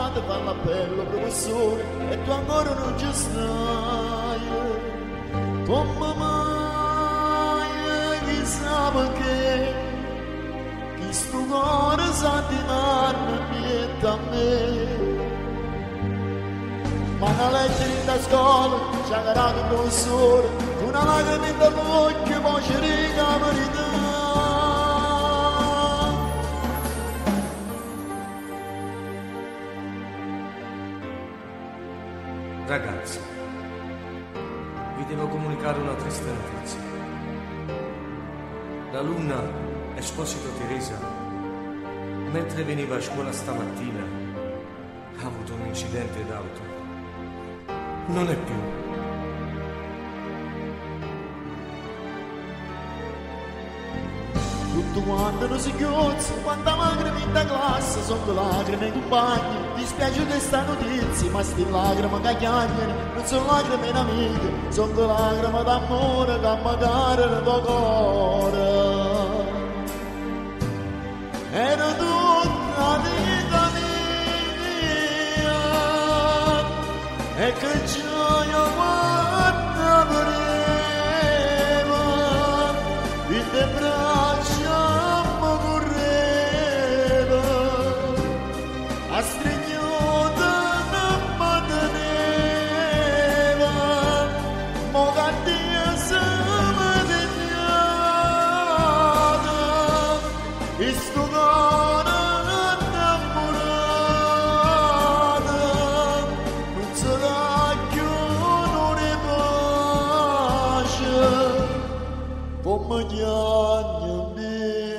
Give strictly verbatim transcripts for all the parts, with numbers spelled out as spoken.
chiamata fa l'appello professore e tu ancora non ci stai. Come mai chissà perché chi sto cuore sa di darmi niente a me. Ma una lettera in scuola ci ha carato il professore, una lacrima in occhio poi ci riga la verità. Ragazzi, vi devo comunicare una triste notizia. L'alunna Esposito Teresa, mentre veniva a scuola stamattina, ha avuto un incidente d'auto. Non è più. Tutto quanto non si chiozza, quanta lacrime in classe, sono lacrime ai compagni, dispiace questa notizia, ma sti lacrime che chiagliano, non sono lacrime in amiche, sono lacrime d'amore che magari nel tuo cuore. Era tutta vita mia, e che gioia quanta voleva, in te braccia mi correva, a stregnuta non mi teneva, mo che Dio se mi degnata, e sto cuore innamorato, non sarà più un'ora pace, come gli anni a me.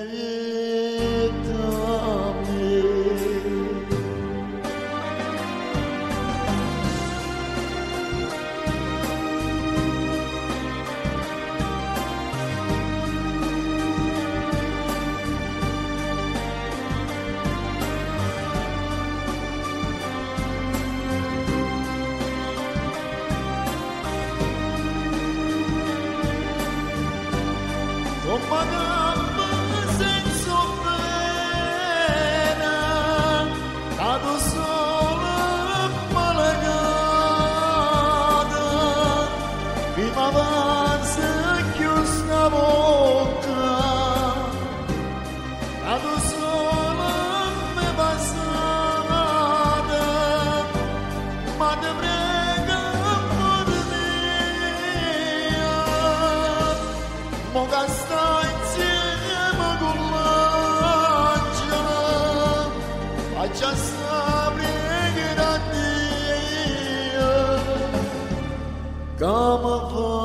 Come gamba senza pena, cado sola malagata, prima avanza chiusa bocca, cado sola me passata, ma te prega amore mio, mo che stai insieme con l'angelo, faccia sapere a Dio, come fa